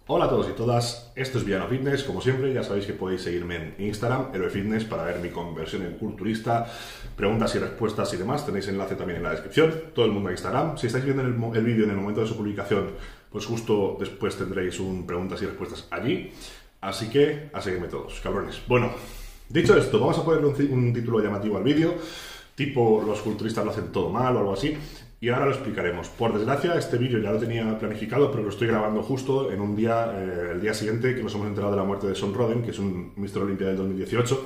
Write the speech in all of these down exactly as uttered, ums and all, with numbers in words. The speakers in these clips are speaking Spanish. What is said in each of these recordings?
Hola a todos y todas, esto es Villano Fitness. Como siempre, ya sabéis que podéis seguirme en Instagram, Héroe Fitness, para ver mi conversión en culturista, preguntas y respuestas y demás. Tenéis enlace también en la descripción. Todo el mundo a Instagram. Si estáis viendo el, el vídeo en el momento de su publicación, pues justo después tendréis un preguntas y respuestas allí. Así que a seguirme todos, cabrones. Bueno, dicho esto, vamos a ponerle un, un título llamativo al vídeo, tipo los culturistas lo hacen todo mal o algo así. Y ahora lo explicaremos. Por desgracia, este vídeo ya lo tenía planificado, pero lo estoy grabando justo en un día, eh, el día siguiente, que nos hemos enterado de la muerte de Sean Roden, que es un míster Olympia del dos mil dieciocho.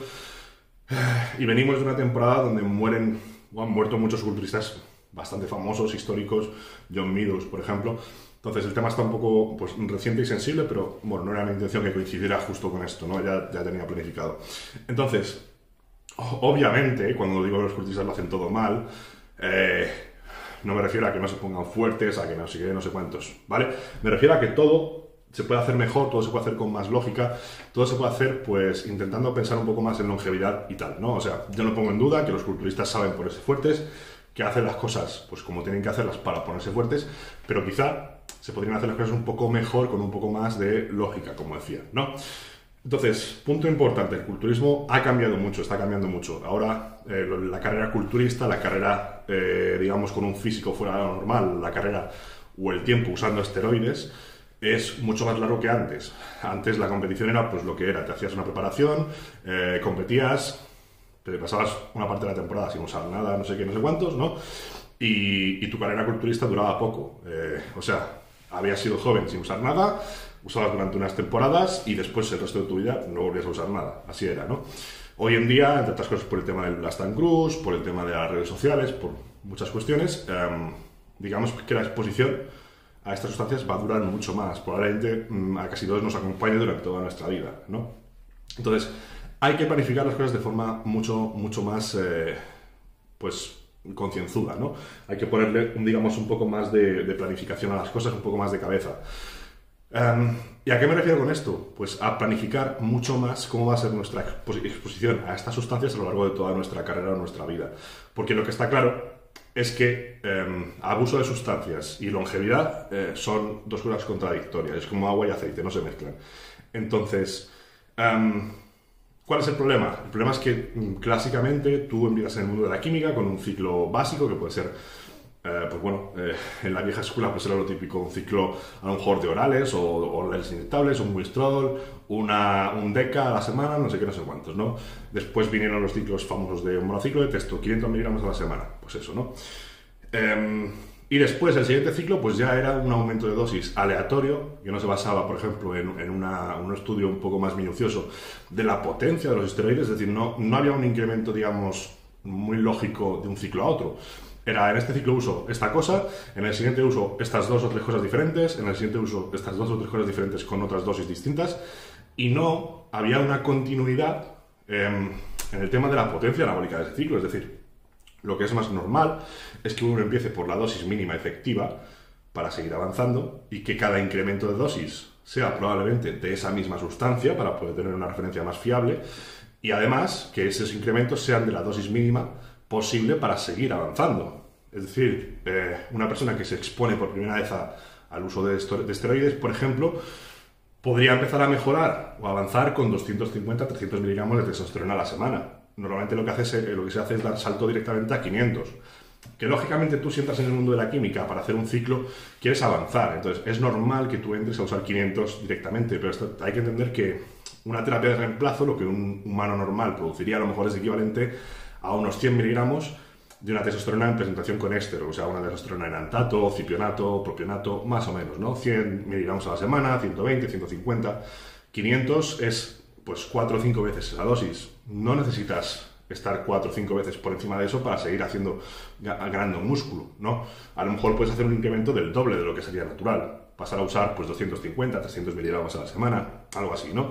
Y venimos de una temporada donde mueren, o han muerto muchos culturistas bastante famosos, históricos, John Meadows, por ejemplo. Entonces el tema está un poco pues, reciente y sensible, pero bueno, no era mi intención que coincidiera justo con esto, ¿no? Ya, ya tenía planificado. Entonces, obviamente, cuando digo que los culturistas lo hacen todo mal, eh, no me refiero a que no se pongan fuertes, a que no sé qué, no sé cuántos, ¿vale? Me refiero a que todo se puede hacer mejor, todo se puede hacer con más lógica, todo se puede hacer, pues, intentando pensar un poco más en longevidad y tal, ¿no? O sea, yo no pongo en duda que los culturistas saben ponerse fuertes, que hacen las cosas, pues, como tienen que hacerlas para ponerse fuertes, pero quizá se podrían hacer las cosas un poco mejor, con un poco más de lógica, como decía, ¿no? Entonces, punto importante, el culturismo ha cambiado mucho, está cambiando mucho. Ahora, eh, la carrera culturista, la carrera, eh, digamos, con un físico fuera de lo normal, la carrera o el tiempo usando esteroides, es mucho más largo que antes. Antes la competición era pues lo que era, te hacías una preparación, eh, competías, te pasabas una parte de la temporada sin usar nada, no sé qué, no sé cuántos, ¿no? Y, y tu carrera culturista duraba poco. Eh, o sea, habías sido joven sin usar nada, usabas durante unas temporadas y después el resto de tu vida no volvías a usar nada. Así era, ¿no? Hoy en día, entre otras cosas por el tema del Blast and Cruise, por el tema de las redes sociales, por muchas cuestiones, eh, digamos que la exposición a estas sustancias va a durar mucho más. Probablemente a casi todos nos acompañe durante toda nuestra vida, ¿no? Entonces, hay que planificar las cosas de forma mucho, mucho más, eh, pues, concienzuda, ¿no? Hay que ponerle, digamos, un poco más de, de planificación a las cosas, un poco más de cabeza. Um, ¿Y a qué me refiero con esto? Pues a planificar mucho más cómo va a ser nuestra exposición a estas sustancias a lo largo de toda nuestra carrera o nuestra vida. Porque lo que está claro es que um, abuso de sustancias y longevidad eh, son dos cosas contradictorias. Es como agua y aceite, no se mezclan. Entonces, um, ¿cuál es el problema? El problema es que clásicamente tú empiezas en el mundo de la química con un ciclo básico que puede ser... Eh, pues bueno, eh, en la vieja escuela pues era lo típico, un ciclo a lo mejor de orales o orales inyectables, un Winstrol, una, un Deca a la semana, no sé qué, no sé cuántos, ¿no? Después vinieron los ciclos famosos de un monociclo de testo, quinientos miligramos a la semana, pues eso, ¿no? Eh, y después el siguiente ciclo pues ya era un aumento de dosis aleatorio, que no se basaba, por ejemplo, en, en una, un estudio un poco más minucioso de la potencia de los esteroides, es decir, no, no había un incremento, digamos, muy lógico de un ciclo a otro. Era, en este ciclo uso esta cosa, en el siguiente uso estas dos o tres cosas diferentes, en el siguiente uso estas dos o tres cosas diferentes con otras dosis distintas, y no había una continuidad eh, en el tema de la potencia anabólica de ese ciclo. Es decir, lo que es más normal es que uno empiece por la dosis mínima efectiva para seguir avanzando y que cada incremento de dosis sea probablemente de esa misma sustancia para poder tener una referencia más fiable, y además que esos incrementos sean de la dosis mínima posible para seguir avanzando. Es decir, eh, una persona que se expone por primera vez a, al uso de, de esteroides, por ejemplo, podría empezar a mejorar o avanzar con doscientos cincuenta a trescientos miligramos de testosterona a la semana. Normalmente lo que, hace es, lo que se hace es dar salto directamente a quinientos. Que lógicamente tú si entras en el mundo de la química para hacer un ciclo, quieres avanzar. Entonces es normal que tú entres a usar quinientos directamente, pero esto, hay que entender que una terapia de reemplazo, lo que un humano normal produciría, a lo mejor es equivalente a unos cien miligramos de una testosterona en presentación con éster, o sea, una testosterona enantato, cipionato, propionato, más o menos, ¿no? cien miligramos a la semana, ciento veinte, ciento cincuenta, quinientos es pues cuatro o cinco veces esa dosis. No necesitas estar cuatro o cinco veces por encima de eso para seguir haciendo, ganando músculo, ¿no? A lo mejor puedes hacer un incremento del doble de lo que sería natural, pasar a usar pues doscientos cincuenta, trescientos miligramos a la semana, algo así, ¿no?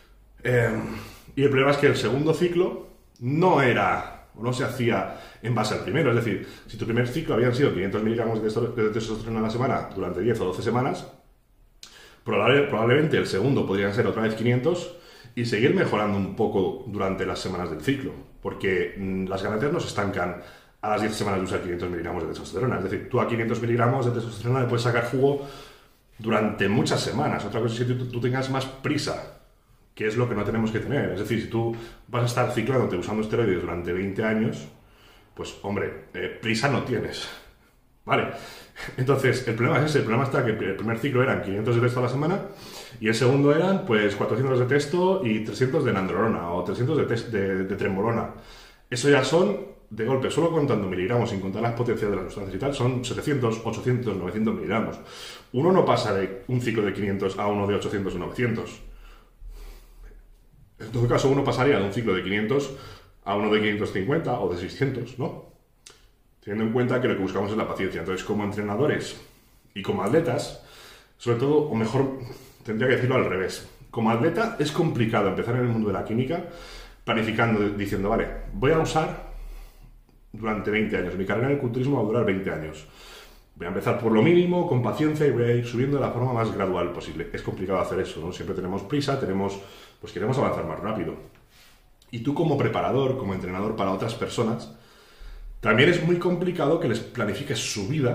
Eh, y el problema es que el segundo ciclo no era o no se hacía en base al primero. Es decir, si tu primer ciclo habían sido quinientos miligramos de testosterona a la semana durante diez o doce semanas, probable, probablemente el segundo podrían ser otra vez quinientos y seguir mejorando un poco durante las semanas del ciclo, porque mmm, las ganancias no se estancan a las diez semanas de usar quinientos miligramos de testosterona. Es decir, tú a quinientos miligramos de testosterona le puedes sacar jugo durante muchas semanas. Otra cosa es que tú, tú tengas más prisa, que es lo que no tenemos que tener. Es decir, si tú vas a estar ciclándote usando esteroides durante veinte años, pues hombre, eh, prisa no tienes. Vale, entonces el problema es ese. El problema está que el primer ciclo eran quinientos de texto a la semana y el segundo eran pues cuatrocientos de texto y trescientos de nandrolona o trescientos de, de, de trembolona. Eso ya son, de golpe, solo contando miligramos, sin contar las potencias de las sustancias y tal, son setecientos, ochocientos, novecientos miligramos. Uno no pasa de un ciclo de quinientos a uno de ochocientos o novecientos. En todo caso, uno pasaría de un ciclo de quinientos a uno de quinientos cincuenta o de seiscientos, ¿no? Teniendo en cuenta que lo que buscamos es la paciencia. Entonces, como entrenadores y como atletas, sobre todo, o mejor, tendría que decirlo al revés. Como atleta es complicado empezar en el mundo de la química planificando, diciendo, vale, voy a usar durante veinte años. Mi carrera en el culturismo va a durar veinte años. Voy a empezar por lo mínimo, con paciencia, y voy a ir subiendo de la forma más gradual posible. Es complicado hacer eso, ¿no? Siempre tenemos prisa, tenemos, pues queremos avanzar más rápido. Y tú como preparador, como entrenador para otras personas, también es muy complicado que les planifiques su vida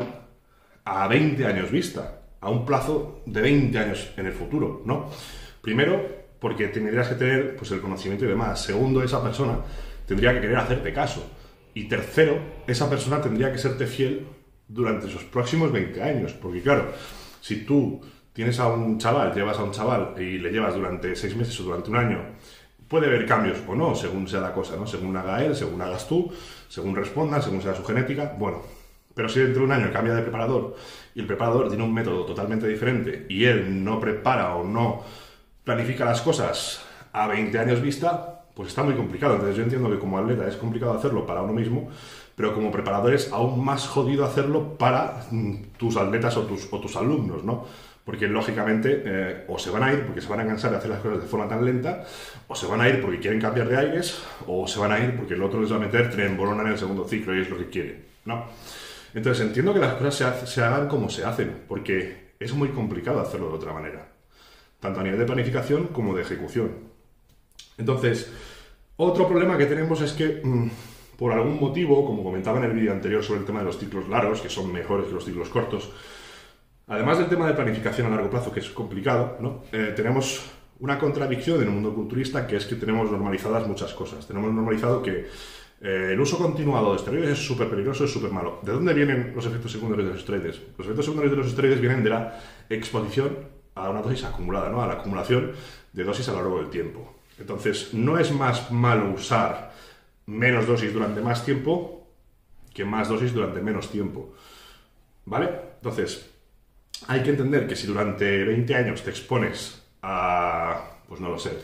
a veinte años vista, a un plazo de veinte años en el futuro, ¿no? Primero, porque tendrías que tener pues, el conocimiento y demás. Segundo, esa persona tendría que querer hacerte caso. Y tercero, esa persona tendría que serte fiel durante esos próximos veinte años. Porque claro, si tú tienes a un chaval, llevas a un chaval y le llevas durante seis meses o durante un año, puede haber cambios o no, según sea la cosa, ¿no? Según haga él, según hagas tú, según responda, según sea su genética, bueno. Pero si dentro de un año cambia de preparador y el preparador tiene un método totalmente diferente y él no prepara o no planifica las cosas a veinte años vista, pues está muy complicado. Entonces yo entiendo que como atleta es complicado hacerlo para uno mismo, pero como preparador es aún más jodido hacerlo para mm, tus atletas o tus, o tus alumnos, ¿no? Porque lógicamente eh, o se van a ir porque se van a cansar de hacer las cosas de forma tan lenta, o se van a ir porque quieren cambiar de aires, o se van a ir porque el otro les va a meter trembolona en el segundo ciclo y es lo que quieren, ¿no? Entonces entiendo que las cosas se, ha- se hagan como se hacen, porque es muy complicado hacerlo de otra manera, tanto a nivel de planificación como de ejecución. Entonces, otro problema que tenemos es que, mmm, por algún motivo, como comentaba en el vídeo anterior sobre el tema de los ciclos largos, que son mejores que los ciclos cortos, además del tema de planificación a largo plazo, que es complicado, ¿no? Eh, tenemos una contradicción en el mundo culturista, que es que tenemos normalizadas muchas cosas. Tenemos normalizado que eh, el uso continuado de esteroides es súper peligroso, es súper malo. ¿De dónde vienen los efectos secundarios de los esteroides? Los efectos secundarios de los esteroides vienen de la exposición a una dosis acumulada, ¿no? A la acumulación de dosis a lo largo del tiempo. Entonces, no es más malo usar menos dosis durante más tiempo que más dosis durante menos tiempo, ¿vale? Entonces, hay que entender que si durante veinte años te expones a, pues no lo sé,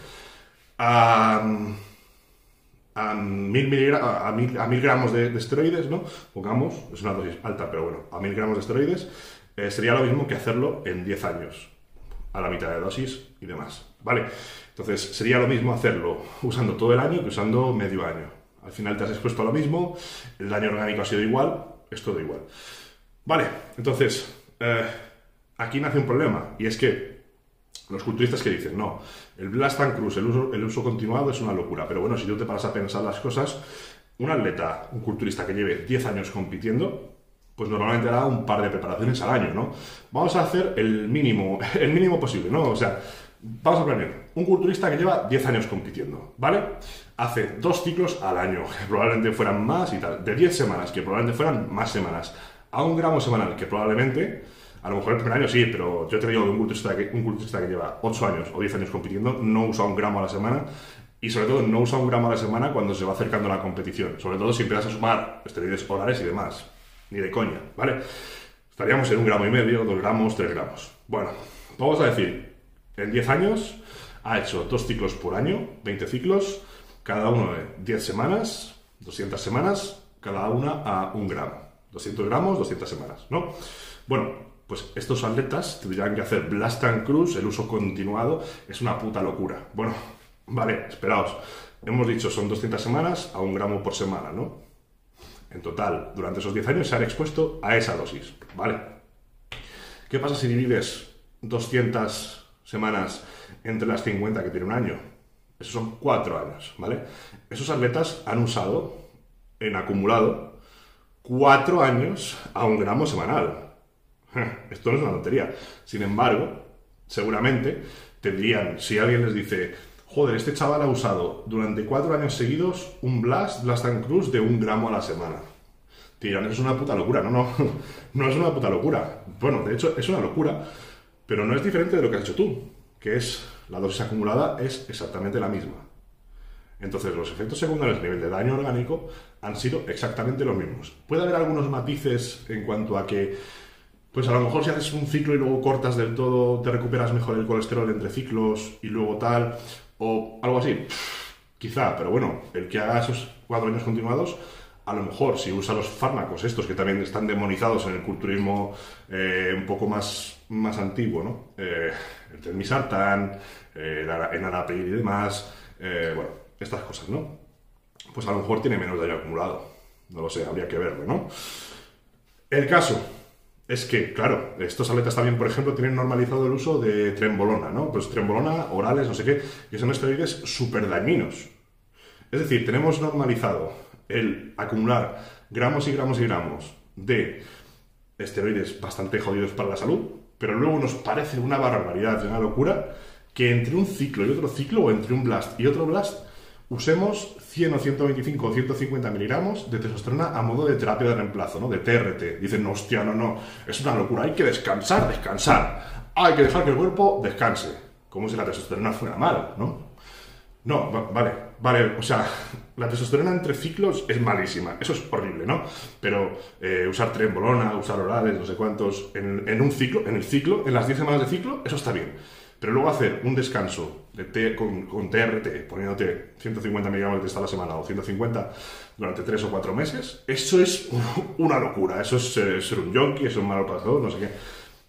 a, a, mil, miligra- a, mil, a mil gramos de, de esteroides, ¿no? Pongamos, es una dosis alta, pero bueno, a mil gramos de esteroides, eh, sería lo mismo que hacerlo en diez años, a la mitad de dosis y demás, ¿vale? Entonces, sería lo mismo hacerlo usando todo el año que usando medio año. Al final te has expuesto a lo mismo, el daño orgánico ha sido igual, es todo igual. Vale, entonces, eh, aquí nace un problema, y es que los culturistas que dicen, no, el Blast and Cruise, el uso, el uso continuado es una locura, pero bueno, si tú te paras a pensar las cosas, un atleta, un culturista que lleve diez años compitiendo, pues normalmente hará un par de preparaciones al año, ¿no? Vamos a hacer el mínimo, el mínimo posible, ¿no? O sea, vamos a planear, un culturista que lleva diez años compitiendo, ¿vale? Hace dos ciclos al año, que probablemente fueran más y tal, de diez semanas, que probablemente fueran más semanas, a un gramo semanal, que probablemente, a lo mejor el primer año sí, pero yo te digo que un culturista que, un culturista que lleva ocho años o diez años compitiendo no usa un gramo a la semana, y sobre todo no usa un gramo a la semana cuando se va acercando a la competición, sobre todo si empiezas a sumar esteroides orales y demás, ni de coña, ¿vale? Estaríamos en un gramo y medio, dos gramos, tres gramos. Bueno, vamos a decir, en diez años ha hecho dos ciclos por año, veinte ciclos, cada uno de diez semanas, doscientas semanas, cada una a un gramo. doscientos gramos, doscientas semanas, ¿no? Bueno, pues estos atletas tendrían que hacer Blast and Cruise, el uso continuado, es una puta locura. Bueno, vale, esperaos. Hemos dicho, son doscientas semanas a un gramo por semana, ¿no? En total, durante esos diez años se han expuesto a esa dosis, ¿vale? ¿Qué pasa si divides doscientas semanas entre las cincuenta que tiene un año? Esos son cuatro años, ¿vale? Esos atletas han usado, en acumulado, cuatro años a un gramo semanal. Esto no es una tontería. Sin embargo, seguramente tendrían, si alguien les dice, joder, este chaval ha usado durante cuatro años seguidos un Blast, Blast and Cruise de un gramo a la semana. Te dirán, es una puta locura. No, no, no es una puta locura. Bueno, de hecho, es una locura, pero no es diferente de lo que has hecho tú, que es, la dosis acumulada es exactamente la misma. Entonces, los efectos secundarios a nivel de daño orgánico han sido exactamente los mismos. Puede haber algunos matices en cuanto a que, pues a lo mejor si haces un ciclo y luego cortas del todo, te recuperas mejor el colesterol entre ciclos y luego tal, o algo así. Pff, quizá, pero bueno, el que haga esos cuatro años continuados, a lo mejor si usa los fármacos estos que también están demonizados en el culturismo eh, un poco más, más antiguo, ¿no? Eh, el telmisartán, eh, el enalapril y demás, eh, bueno, estas cosas, ¿no? Pues a lo mejor tiene menos daño acumulado. No lo sé, habría que verlo, ¿no? El caso es que, claro, estos atletas también, por ejemplo, tienen normalizado el uso de trembolona, ¿no? Pues trembolona, orales, no sé qué, que son esteroides súper dañinos. Es decir, tenemos normalizado el acumular gramos y gramos y gramos de esteroides bastante jodidos para la salud, pero luego nos parece una barbaridad, una locura, que entre un ciclo y otro ciclo, o entre un blast y otro blast, usemos cien o ciento veinticinco o ciento cincuenta miligramos de testosterona a modo de terapia de reemplazo, ¿no? De T R T. Dicen, no, hostia, no, no, es una locura, hay que descansar, descansar. Hay que dejar que el cuerpo descanse. Como si la testosterona fuera mala, ¿no? No, vale, vale, o sea, la testosterona entre ciclos es malísima, eso es horrible, ¿no? Pero eh, usar trembolona, usar orales, no sé cuántos, en, en un ciclo, en el ciclo, en las diez semanas de ciclo, eso está bien. Pero luego hacer un descanso de T, con, con T R T, poniéndote ciento cincuenta miligramos de testa a la semana o ciento cincuenta durante tres o cuatro meses, eso es una locura, eso es eh, ser un yonki, eso es malo para todos, no sé qué.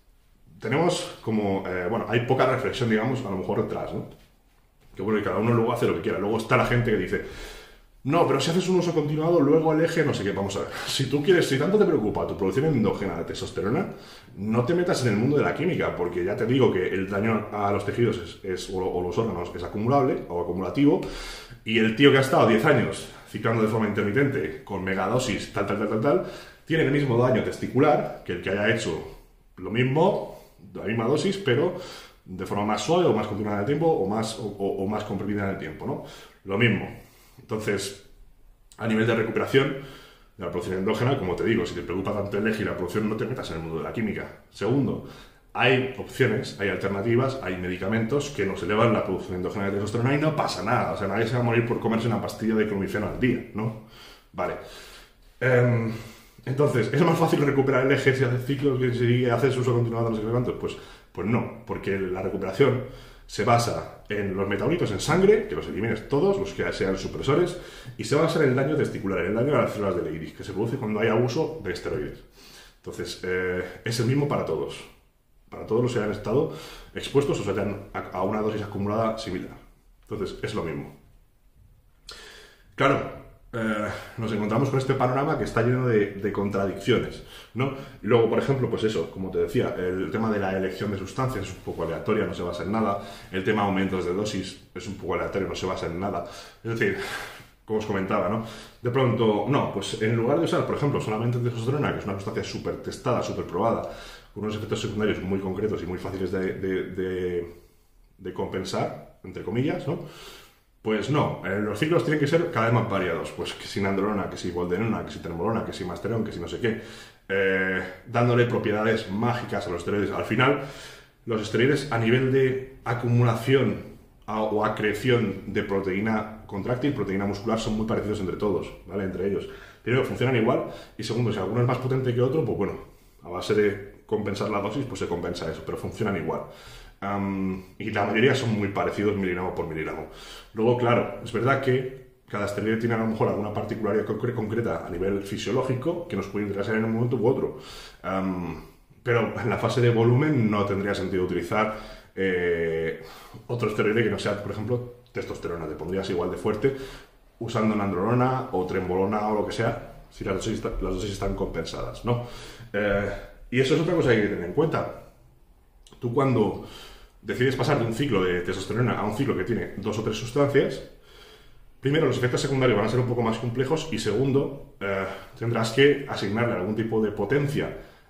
Tenemos como, eh, bueno, hay poca reflexión, digamos, a lo mejor detrás, ¿no? Que bueno, y cada uno luego hace lo que quiera. Luego está la gente que dice, no, pero si haces un uso continuado, luego el eje, no sé qué, vamos a ver. Si tú quieres, si tanto te preocupa tu producción endógena de testosterona, no te metas en el mundo de la química, porque ya te digo que el daño a los tejidos es, es, o, o los órganos es acumulable o acumulativo, y el tío que ha estado diez años ciclando de forma intermitente con megadosis, tal, tal, tal, tal, tal, tiene el mismo daño testicular que el que haya hecho lo mismo, la misma dosis, pero de forma más suave o más continuada en el tiempo o más, o, o más comprimida en el tiempo, ¿no? Lo mismo. Entonces, a nivel de recuperación de la producción endógena, como te digo, si te preocupa tanto el eje y la producción, no te metas en el mundo de la química. Segundo, hay opciones, hay alternativas, hay medicamentos que nos elevan la producción endógena de testosterona y no pasa nada. O sea, nadie se va a morir por comerse una pastilla de clomifeno al día, ¿no? Vale. Um, entonces, ¿es más fácil recuperar el eje si haces ciclos que si haces uso continuado de los elementos? Pues, pues no, porque la recuperación se basa en los metabolitos en sangre, que los elimines todos, los que sean supresores, y se basa en el daño testicular, en el daño a las células del iris, que se produce cuando hay abuso de esteroides. Entonces, eh, es el mismo para todos. Para todos los que hayan estado expuestos o se hayan a una dosis acumulada similar. Entonces, es lo mismo. Claro, eh, nos encontramos con este panorama que está lleno de, de contradicciones, ¿no? Y luego, por ejemplo, pues eso, como te decía, el tema de la elección de sustancias es un poco aleatoria, no se basa en nada. El tema de aumentos de dosis es un poco aleatorio, no se basa en nada. Es decir, como os comentaba, ¿no? De pronto, no, pues en lugar de usar, por ejemplo, solamente testosterona, que es una sustancia súper testada, súper probada, con unos efectos secundarios muy concretos y muy fáciles de, de, de, de compensar, entre comillas, ¿no? Pues no, eh, los ciclos tienen que ser cada vez más variados, pues que si nandrolona, que si boldenona, que si trembolona, que si masterón, que si no sé qué, eh, dándole propiedades mágicas a los esteroides. Al final, los esteroides a nivel de acumulación a, o acreción de proteína contráctil, proteína muscular, son muy parecidos entre todos, ¿vale? Entre ellos. Primero, funcionan igual, y segundo, si alguno es más potente que otro, pues bueno, a base de compensar la dosis, pues se compensa eso, pero funcionan igual. Um, y la mayoría son muy parecidos miligramo por miligramo. Luego, claro, es verdad que cada esteroide tiene a lo mejor alguna particularidad concre concreta a nivel fisiológico que nos puede interesar en un momento u otro. Um, pero en la fase de volumen no tendría sentido utilizar eh, otro esteroide que no sea, por ejemplo, testosterona. Te pondrías igual de fuerte usando nandrolona o trembolona o lo que sea, si las dosis, las dosis están compensadas, ¿no? Eh, y eso es otra cosa que hay que tener en cuenta. Tú cuando decides pasar de un ciclo de testosterona a un ciclo que tiene dos o tres sustancias, primero los efectos secundarios van a ser un poco más complejos y segundo, eh, tendrás que asignarle algún tipo de potencia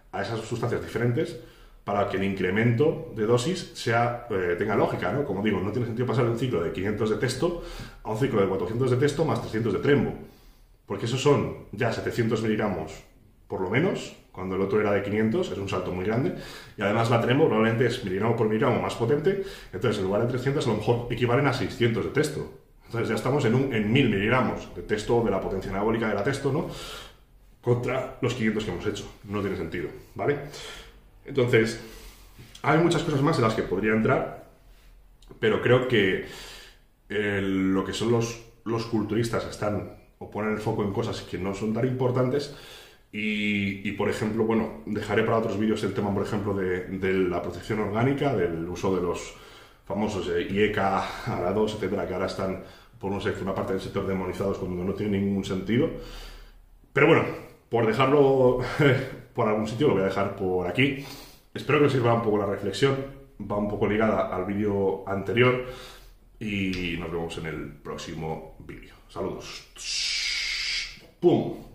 a esas sustancias diferentes para que el incremento de dosis sea, eh, tenga lógica, ¿no? Como digo, no tiene sentido pasar de un ciclo de quinientos de testo a un ciclo de cuatrocientos de testo más trescientos de trembo, porque esos son ya setecientos miligramos por lo menos, cuando el otro era de quinientos, es un salto muy grande, y además la trembo probablemente es miligramo por miligramo más potente, entonces en lugar de trescientos a lo mejor equivalen a seiscientos de testo. Entonces ya estamos en, un, en mil miligramos de testo, de la potencia anabólica de la testo, ¿no? Contra los quinientos que hemos hecho. No tiene sentido, ¿vale? Entonces, hay muchas cosas más en las que podría entrar, pero creo que eh, lo que son los, los culturistas están o ponen el foco en cosas que no son tan importantes. Y, y, por ejemplo, bueno, dejaré para otros vídeos el tema, por ejemplo, de, de la protección orgánica, del uso de los famosos eh, I E C A, A R A dos, etcétera, que ahora están, por no sé, una parte del sector demonizados cuando no tiene ningún sentido. Pero bueno, por dejarlo por algún sitio, lo voy a dejar por aquí. Espero que os sirva un poco la reflexión, va un poco ligada al vídeo anterior y nos vemos en el próximo vídeo. Saludos. ¡Pum!